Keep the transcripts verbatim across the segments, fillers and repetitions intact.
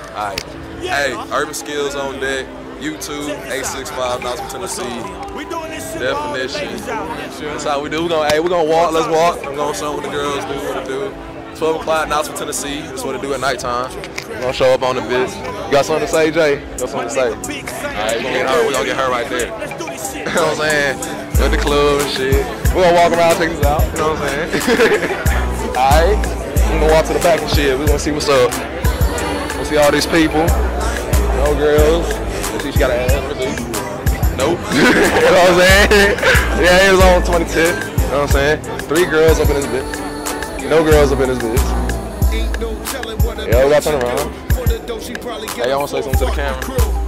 Alright. Hey, Urban Skills on deck. YouTube, eight six five, Knoxville, Tennessee. Definition. That's how we do. We're gonna, hey, we're gonna walk. Let's walk. We're gonna show what the girls do, what to do. twelve o'clock, Knoxville, Tennessee. That's what to do at nighttime. We're gonna show up on the bitch. You got something to say, Jay? You got something to say? Alright, we're gonna get her. We're gonna get her right there. You know what I'm saying? At the club and shit. We're gonna walk around, check this out. You know what I'm saying? Alright. We're gonna walk to the back and shit. We're gonna see what's up. We'll see all these people. No girls. Let's see, she got an ass. Let's see. Nope. You know what I'm saying? Yeah, it was on twenty ten. You know what I'm saying? Three girls up in this bitch. No girls up in this bitch. Yeah, we gotta turn around. Hey, I wanna say something to the camera.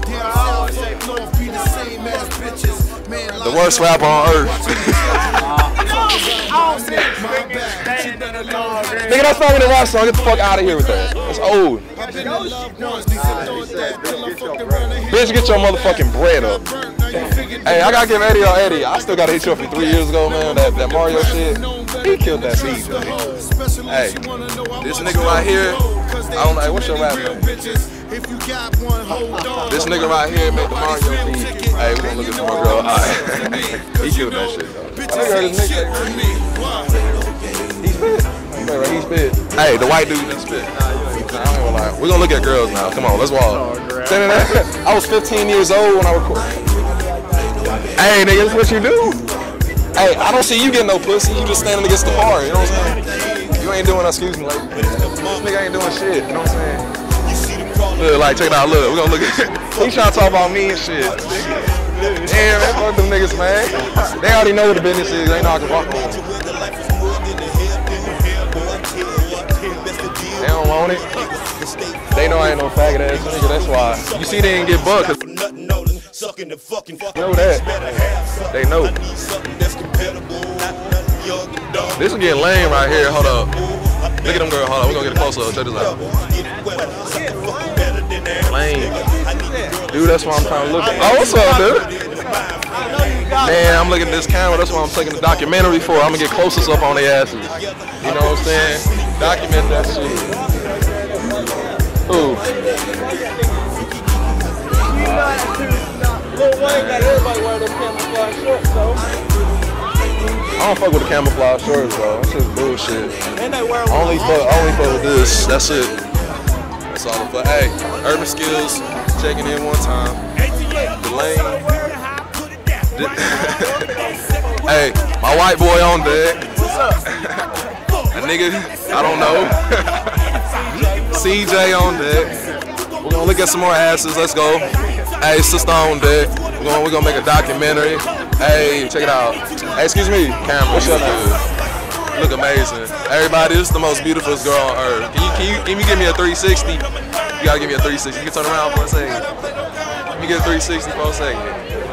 The worst rapper on earth. Nigga, that's not even a rap song. Get the fuck out of here with that. It's old. Bitch, get your motherfucking bread up. Hey, I gotta give Eddie or Eddie. I still gotta hit you up from three years ago, man. That, that Mario shit. He killed that seed. Hey, this nigga right here. I don't know. Hey, what's your rap name? This nigga right here made the Mario beat. Hey, we gonna look at the more girl. Alright. He killed that shit, though. I think I heard his nigga. He spit. He spit. Hey, the white dude that spit. Nah, you ain't. Nah, I ain't gonna lie. We're gonna look at girls now. Come on, let's walk. I was fifteen years old when I recorded. Hey, nigga, that's what you do. Hey, I don't see you getting no pussy. You just standing against the bar. You know what I'm saying? You ain't doing, excuse me, like, this nigga ain't doing shit. You know what I'm saying? Look, like, check it out. Look, we gonna look at. He trying to talk about me and shit. Damn, man, fuck them niggas, man. They already know what the business is. They know I can walk on. They don't want it. They know I ain't no faggot ass nigga. That's why. You see, they ain't get bucked. Cause know that. They know. This is getting lame right here. Hold up. Look at them girl. Hold up. We're gonna get a close up. Check this out. Lame. Dude, that's why I'm trying to look at. Oh, what's up, dude? Man, I'm looking at this camera. That's why I'm taking the documentary for. I'm gonna get closest up on their asses. You know what I'm saying? Document that shit. Ooh. Lil Wayne got everybody wearing them camouflage shorts, though. I don't fuck with the camouflage shorts, though. That's just bullshit. And they wear only fuck, only fuck with this. That's it. That's all. But hey, Urban Skills checking in one time. Delane. Hey, my white boy on deck. What's up? A nigga, I don't know. C J on deck. We're gonna look at some more asses. Let's go. Hey, sister on deck. We're gonna, we're gonna make a documentary. Hey, check it out. Hey, excuse me, camera. What's up, dude? Look amazing. Everybody, this is the most beautiful girl on earth. Can you, can you, can you give me a three sixty? You gotta give me a three sixty. You can turn around for a second. Let me get a three sixty for a second.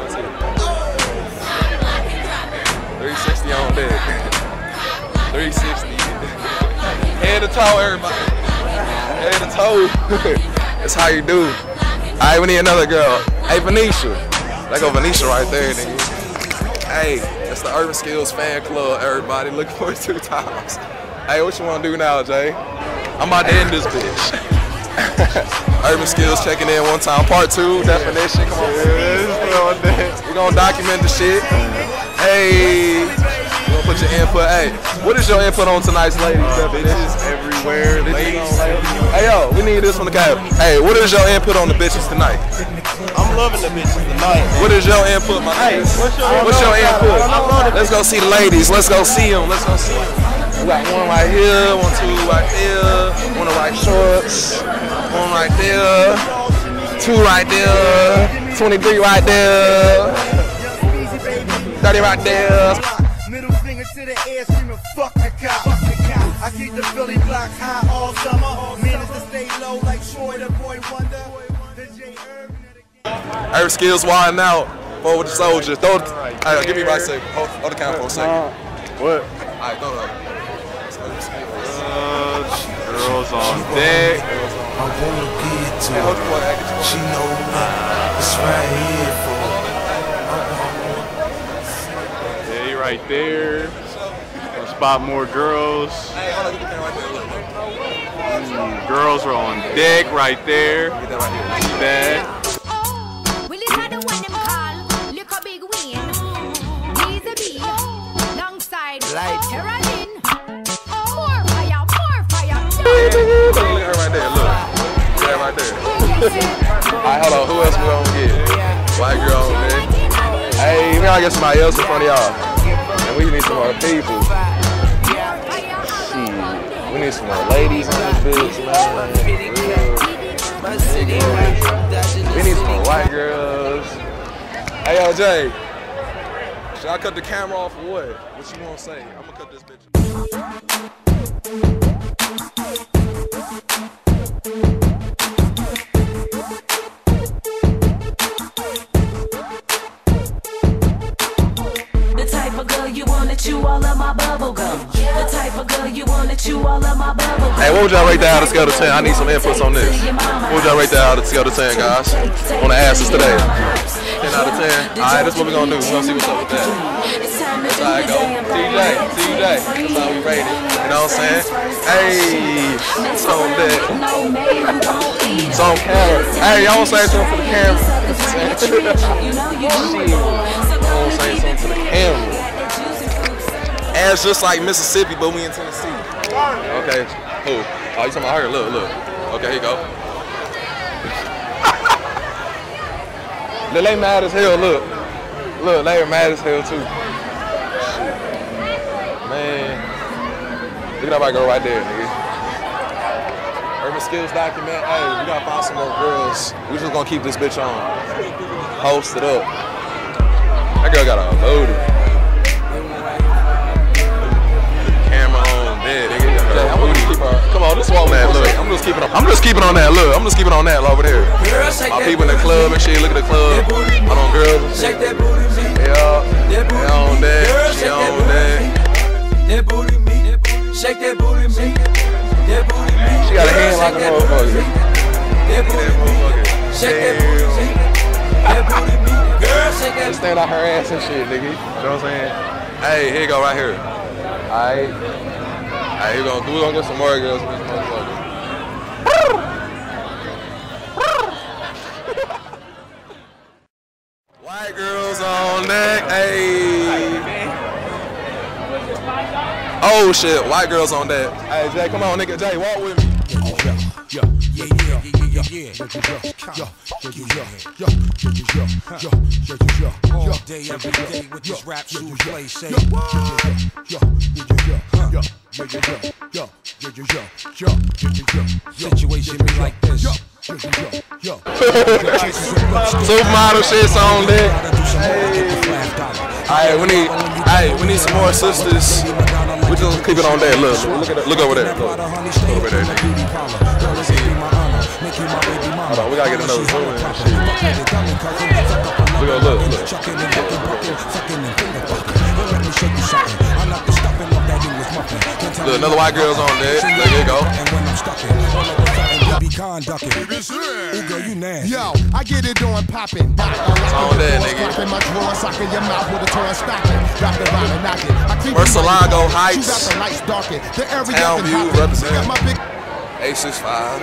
three sixty on deck. three sixty. Head to toe, everybody. Head to toe. That's how you do. All right, we need another girl. Hey, Venetia. That go Venetia right there, nigga. Hey, that's the Urban Skills fan club, everybody. Looking for it two times. Hey, what you want to do now, Jay? I'm about to end this bitch. Urban Skills checking in one time. Part two, definition. Come on, we're going to document the shit. Hey. We're going to put your input. Hey, what is your input on tonight's ladies definition? Everywhere. Ladies. Hey, yo, we need this from the guy. Hey, what is your input on the bitches tonight? I'm loving the bitches tonight. What is your input, my hey, what's your, what's your input? Let's go see the ladies. Let's go see them. Let's go see them. We got one right here, one, two right there, one of white shorts, one right there, two right there, twenty-three right there, thirty right there. Middle finger to the air, screaming fuck the cop. I keep the Philly blocks high all summer. Man is to stay low like Troy the Boy Wonder. The J Urban. Urban Skills wilding out. Forward the soldiers. Throw it. Right, give me right second. Hold, hold the camera for a second. Uh, what? Alright, throw it up. Uh, girls on deck. I wanna get to her. She know it's right here for her. Yeah, you're right there. Spot more girls. Hey, hold on, get the camera right there. Look. Girls are on deck right there. Get that right here. That. Well, it's not the one them call. Look a big win. He's a bee. Alongside Terralin. More fire, more fire. Look at her right there. Look. Look at her right there. Alright, hold on. Who else we gonna get? White girl on there. Hey, we gotta get somebody else in front of y'all. And we need some more people. Shit. We need some more ladies on this bitch, man. We need some more white girls. Hey, yo, Jay. Should I cut the camera off or what? What you gonna say? I'm gonna cut this bitch. You wanna chew all of my bubble gum. The type of girl you wanna chew all of my bubble gum. Hey, what would y'all rate that out of scale to ten? I need some inputs on this. What would y'all rate that out of scale to ten, guys? On the asses today. ten out of ten. Alright, that's what we're gonna do. We're gonna see what's up with that. That's how I go. T J, T J. That's how we rate it. You know what I'm saying? Hey, it's on that. It's on camera. Hey, y'all wanna say something for the camera? Shit. I wanna say something for the camera. Ass just like Mississippi, but we in Tennessee. Okay, who? Oh, you talking about her? Look, look. Okay, here you go. They mad as hell, look. Look, they are mad as hell too. Man. Look at that white girl right there, nigga. Urban Skills document. Hey, we gotta find some more girls. We just gonna keep this bitch on. Post it up. That girl got a loaded. Come on, this one man, look. I'm just keeping on. I'm just keeping on that. Look, I'm just keeping on that over there. My people in the club and shit. Look at the club. I on girls and shit. Yeah, they on that. She on that. That booty me. Shake that booty me. That booty me. She got a hand like a motherfucker. That motherfucker. Shake that booty me. That booty me. Girl, shake that. Stand out her ass and shit, nigga. You know what I'm saying? Hey, here you go right here. Alright. Alright, we're gonna, we gonna get some more girls in this motherfucker. White girls on deck, hey. Oh shit, white girls on deck. Hey Jay, come on nigga, Jay, walk with me. Yeah, yeah, yeah, yeah, yeah, yeah, all day, every day with this rap shoes play, say, situation be like this. Supermodel shit's on there. Hey, we need, hey, we need some more sisters. We just keep it on there. Look, look, look, look over there. Look, look over there, nigga. Hold on, we gotta get another zoom in and shit. Look, look, look. Look, another white girl's on there. There you go. Yo, I get it doing poppin'. It's on there, nigga. Murcielago Heights. Town View represent. eight six five.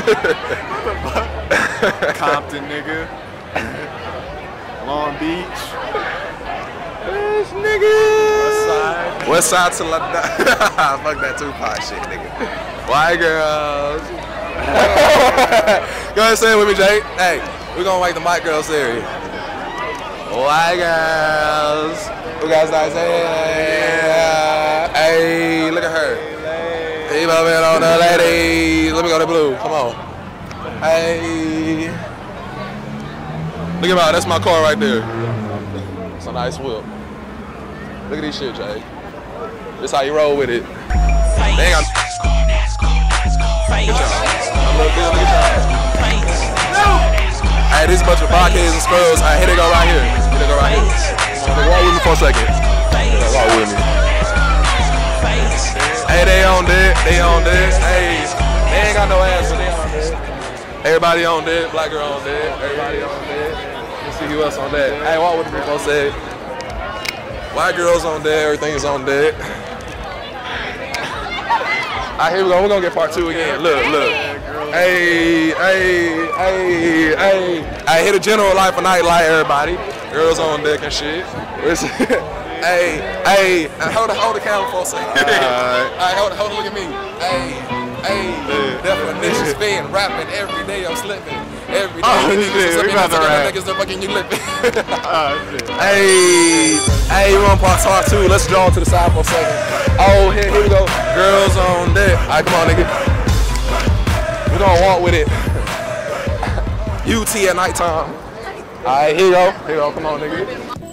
Compton, nigga. Long Beach. This nigga. West side. West side to la da. Fuck that Tupac shit, nigga. White girls. Go ahead and say it with me, Jay. Hey, we gonna make the white girls area. White girls. Who guys like saying? Hey, look at her. Hey, my man on the ladies. Let me go to blue. Come on. Hey. Look at my, that's my car right there. It's a nice whip. Look at this shit, Jay. This how you roll with it. Dang, I'm. Look at y'all. Look good, look at y'all. Hey, this bunch of blockheads and scrubs. Alright, here they go right here. Here they go right here. Walk with me for a second. Walk with me. Hey, they on deck. They on deck. Hey, they ain't got no ass, but they on deck. Everybody on deck. Black girl on deck. Everybody on deck. Let's see who else on deck. Hey, walk with me for a second. White girls on deck. Everything is on deck. right, here we go. We're gonna get part two again. Look, look. Hey, hey, hey, hey. I hit a general life a night like everybody. Girls on deck and shit. Hey, hey. Hold the, hold the camera for a second. All right. All right, hold it, hold it. Look at me. Hey, hey. Definition spin, rapping every day. I'm slipping. Every day. Oh, niggas shit, slipping. we about to rap. Niggas they're fucking you lipping. Oh, shit. Hey, hey, we're on part part two. Let's draw to the side for a second. Oh, here, here we go. Girls on deck. All right, come on, nigga. We're gonna walk with it. U T at nighttime. All right, here you go. Here you go. Come on, nigga.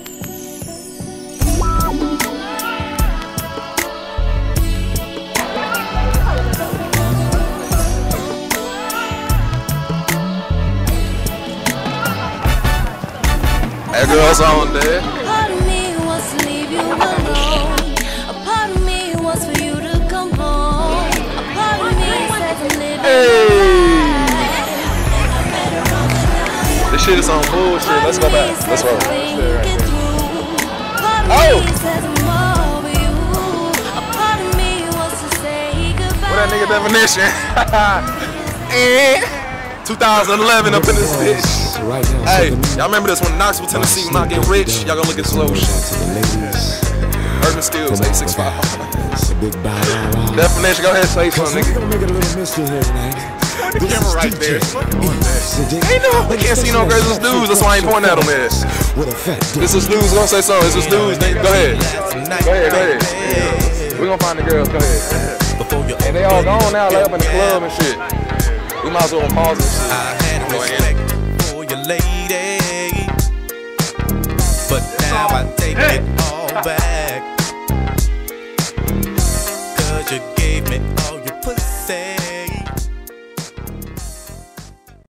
Hey, girls on deck. Part of me wants to leave you alone. A part of me wants for you to come home. A part of me says I'm living Hey. This shit is on bullshit. Let's go back. Let's roll. Oh! What that nigga definition? Eh. twenty eleven up in this bitch. Hey, y'all remember this one? Knoxville, Tennessee. When I get rich, y'all gonna look at slow shit. Urban Skills, eight six five. Definition, go ahead and say something, nigga. We're gonna make it a little mystery here tonight. The camera right there. Ain't no, they can't see no girls. This dudes. That's why I ain't pointing at them, man. This is dudes. Gonna say something. This is dudes. Nigga. Go ahead. Go ahead. Go ahead. We're gonna find the girls. Go ahead. And they all gone now, like up in the club and shit. We might as well pause this shit. I had respect for your lady, but now I take it all back. Cause you gave me all your pussy.